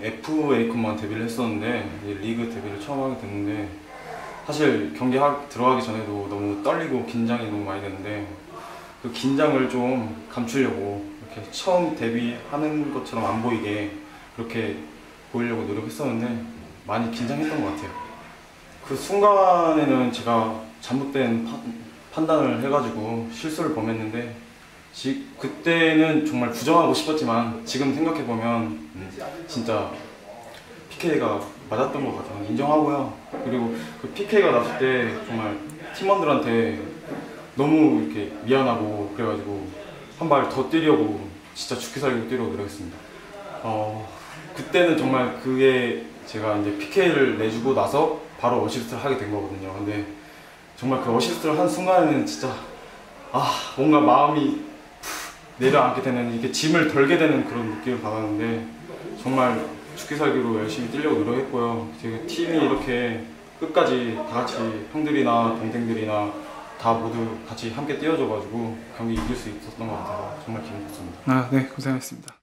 FA컵만 데뷔를 했었는데 이제 리그 데뷔를 처음 하게 됐는데 사실 경기 들어가기 전에도 너무 떨리고 긴장이 너무 많이 됐는데 그 긴장을 좀 감추려고 이렇게 처음 데뷔하는 것처럼 안 보이게 그렇게 보이려고 노력했었는데 많이 긴장했던 것 같아요. 그 순간에는 제가 잘못된 판단을 해가지고 실수를 범했는데 그때는 정말 부정하고 싶었지만 지금 생각해보면 진짜 PK가 맞았던 것 같아요. 인정하고요. 그리고 그 PK가 났을 때 정말 팀원들한테 너무 이렇게 미안하고 그래가지고 한 발 더 뛰려고 진짜 죽기 살기로 뛰려고 노력했습니다. 그때는 정말 그게 제가 이제 PK를 내주고 나서 바로 어시스트를 하게 된 거거든요. 근데 정말 그 어시스트를 한 순간에는 진짜 뭔가 마음이 내려앉게 되는, 이게 짐을 덜게 되는 그런 느낌을 받았는데 정말 죽기 살기로 열심히 뛰려고 노력했고요. 저희 팀이 이렇게 끝까지 다 같이 형들이나 동생들이나 다 모두 같이 함께 뛰어줘가지고 경기 이길 수 있었던 것 같아서 정말 기분 좋습니다. 네, 고생하셨습니다.